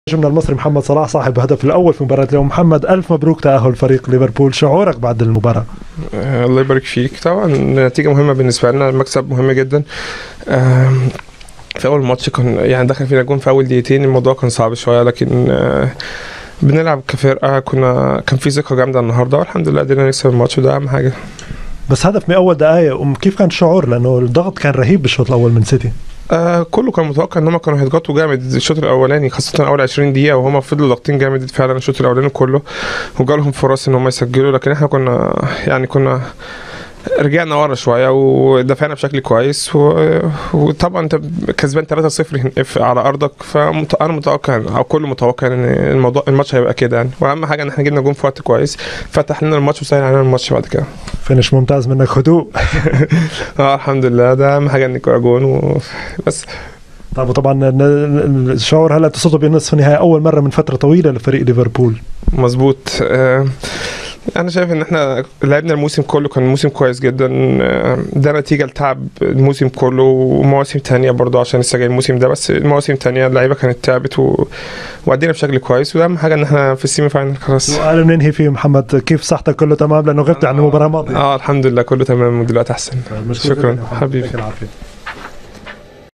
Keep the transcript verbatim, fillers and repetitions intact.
نجمنا المصري محمد صلاح صاحب الهدف الأول في مباراة اليوم. محمد، ألف مبروك تأهل فريق ليفربول، شعورك بعد المباراة؟ آه الله يبارك فيك. طبعا نتيجة مهمة بالنسبة لنا، المكسب مهم جدا. آه في أول ماتش كان يعني دخل فينا جون في أول دقيقتين، الموضوع كان صعب شوية، لكن آه بنلعب كفرقة، كنا كان في ثقة جامدة النهاردة والحمد لله قدرنا نكسب الماتش، وده أهم حاجة. بس هدف من أول دقايق، كيف كان الشعور؟ لأنه الضغط كان رهيب بالشوط الأول من سيتي. آه كله كان متوقع ان هم كانوا هيضغطوا جامد الشوط الاولاني، خاصه اول عشرين دقيقه، وهم فضلوا ضاغطين جامد فعلا الشوط الاولاني كله، وجالهم فرص ان هم يسجلوا، لكن احنا كنا يعني كنا رجعنا ورا شويه ودافعنا بشكل كويس، وطبعا انت كسبان ثلاثة صفر على ارضك، فانا متوقع او كله متوقع ان الموضوع الماتش هيبقى كده يعني، واهم حاجه ان احنا جبنا جون في وقت كويس فتح لنا الماتش وسهل علينا الماتش بعد كده. فينش ممتاز منك، هدوء. اه الحمد لله، ده اهم حاجه انك جون وبس. طب وطبعا الشعور هلا تصدوا بنصف النهائي اول مره من فتره طويله لفريق ليفربول. مظبوط. آه انا شايف ان احنا لعبنا الموسم كله، كان موسم كويس جدا، ده نتيجه لتعب الموسم كله ومواسم تانية برضو عشان لسه جاي الموسم ده، بس المواسم تانية اللعيبه كانت تعبت و... وعدينا بشكل كويس، وده اهم حاجه ان احنا في السيمي فاينل خلاص. سؤال ننهي فيه محمد، كيف صحتك؟ كله تمام لانه غبت عن المباراه الماضيه؟ اه الحمد لله كله تمام ودلوقتي احسن. شكرا حبيبي.